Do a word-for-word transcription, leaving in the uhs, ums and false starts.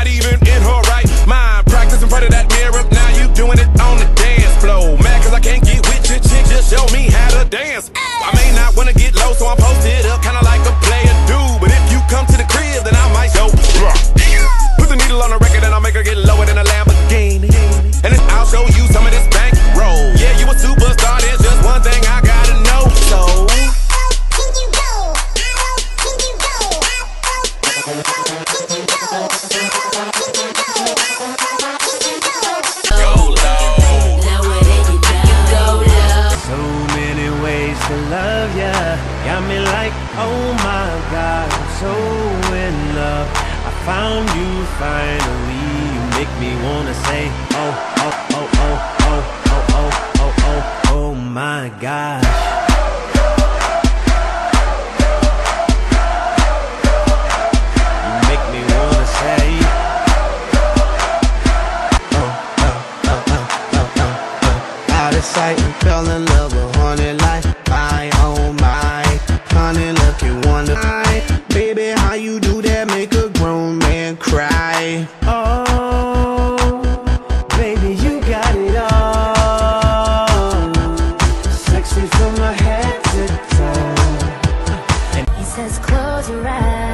even in her right mind. Practice in front of that mirror, now you doing it on the dance floor. Mad cause I can't get with your chick, just show me how to dance. I may not wanna get low, so I'm posted up, kinda like a player do. But if you come to the crib, then I might show. Put the needle on the record and I'll make her get lower than a Lamborghini. And then I'll show you some of this bank roll. Yeah, you a superstar, there's just one thing I gotta know. So love ya, got me like, oh my God, I'm so in love. I found you finally, you make me wanna say, oh, oh, oh, oh, oh, oh, oh, oh, oh, oh my gosh. You make me wanna say, oh, oh, oh, oh, oh, oh, oh. Out of sight and fell in love with honey like my, oh my, honey, look, you wonder, baby, how you do that, make a grown man cry. Oh, baby, you got it all, sexy from my head to toe. And he says, close your eyes.